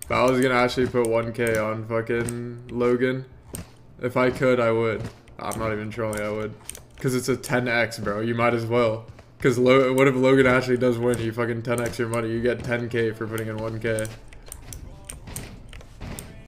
If I was gonna actually put 1K on fucking Logan, if I could, I would. I'm not even trolling, I would. Because it's a 10x, bro. You might as well. Because what if Logan actually does win? You fucking 10x your money. You get 10K for putting in 1K.